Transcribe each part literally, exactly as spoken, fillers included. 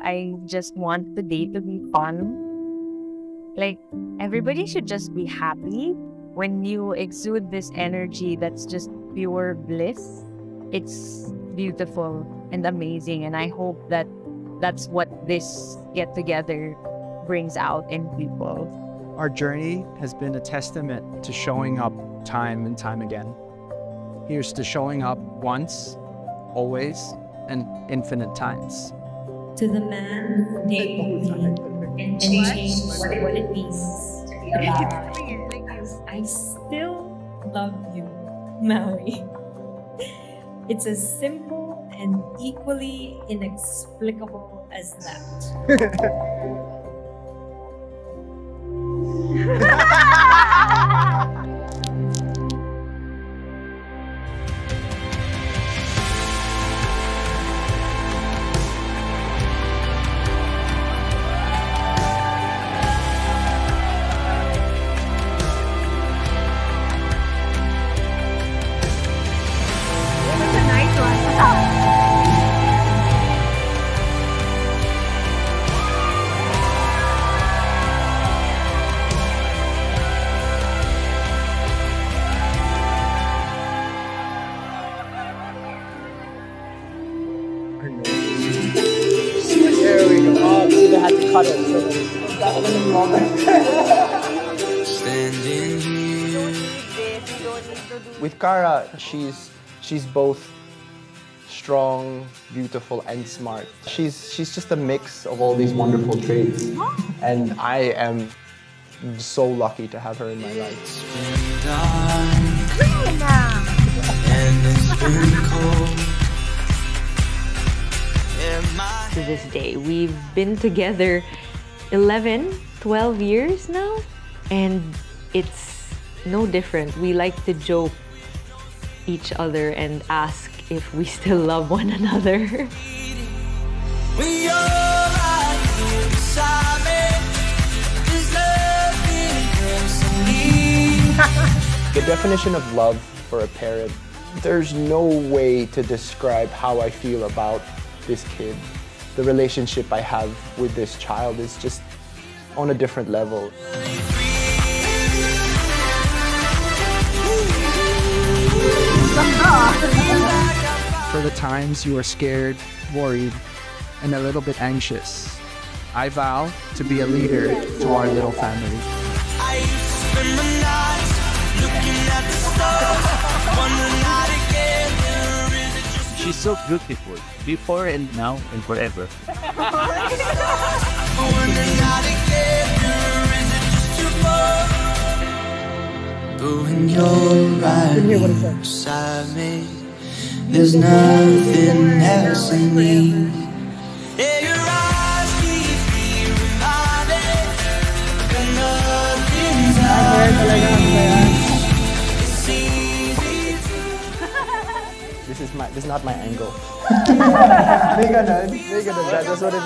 I just want the day to be fun. Like, everybody should just be happy. When you exude this energy that's just pure bliss, it's beautiful and amazing. And I hope that that's what this get-together brings out in people. Our journey has been a testament to showing up time and time again. Here's to showing up once, always, and infinite times. To the man who made me and changed what it, what it means to be alive. I still love you, Maui. It's as simple and equally inexplicable as that. There we go. Oh, we either had to cut it. So that was a moment. With Kara, she's she's both strong, beautiful, and smart. She's she's just a mix of all these wonderful traits, and I am so lucky to have her in my life. To this day, we've been together eleven, twelve years now, and it's no different. We like to joke each other and ask if we still love one another. The definition of love for a parent, there's no way to describe how I feel about this kid. The relationship I have with this child is just on a different level. For the times you are scared, worried, and a little bit anxious, I vow to be a leader to our little family. She's so beautiful, before and now and forever. When you're right beside me, there's nothing else I need. Yeah, your eyes keep me reminded that nothing's This is my this is not my angle. Make a nod, make a nod. That's what it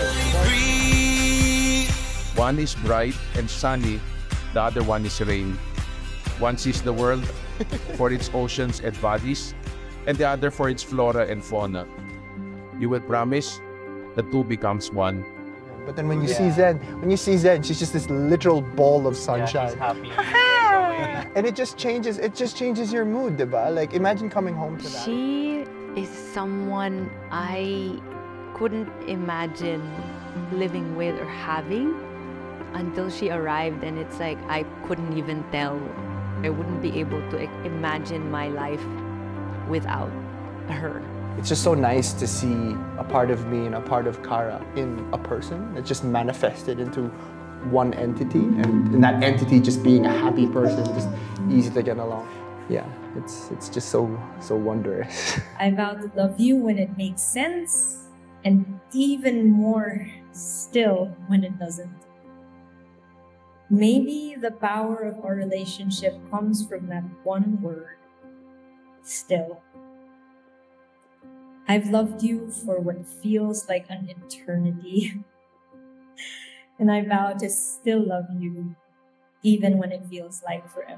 means. One is bright and sunny, the other one is rain. One sees the world for its oceans and bodies, and the other for its flora and fauna. You will promise the two becomes one. But then when you yeah. see Zen, when you see Zen, she's just this literal ball of sunshine. Yeah, she's happy. And it just changes, it just changes your mood, diba? Like, imagine coming home to that. She is someone I couldn't imagine living with or having until she arrived, and it's like I couldn't even tell. I wouldn't be able to imagine my life without her. It's just so nice to see a part of me and a part of Kara in a person that just manifested into one entity, and, and that entity just being a happy person, just easy to get along. Yeah, it's it's just so so wondrous. I vow to love you when it makes sense, and even more still when it doesn't. Maybe the power of our relationship comes from that one word, still. I've loved you for what feels like an eternity. And I vow to still love you, even when it feels like forever.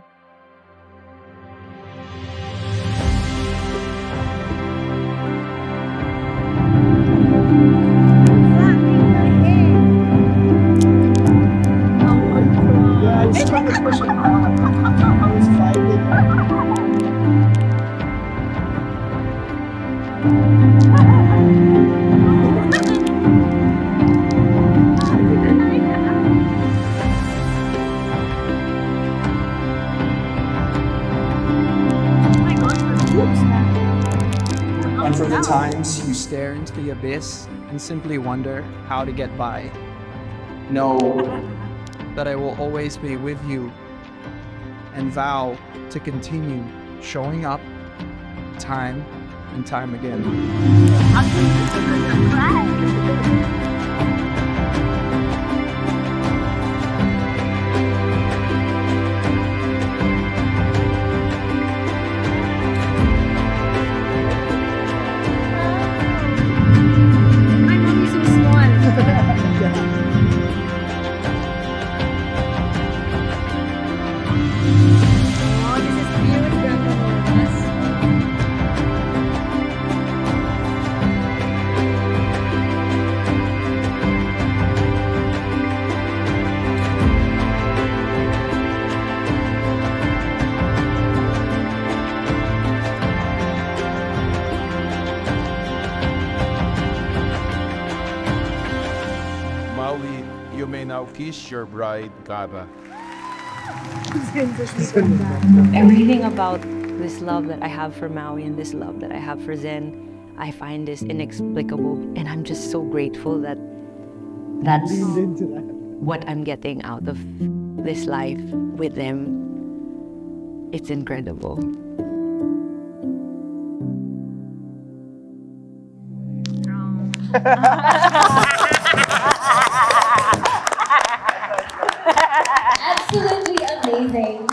Clapping. And for the times you stare into the abyss and simply wonder how to get by, know that I will always be with you and vow to continue showing up time and time again. Maui, you may now kiss your bride, Cara. Everything about this love that I have for Maui and this love that I have for Zen, I find is inexplicable. And I'm just so grateful that that's what I'm getting out of this life with them. It's incredible. Absolutely amazing.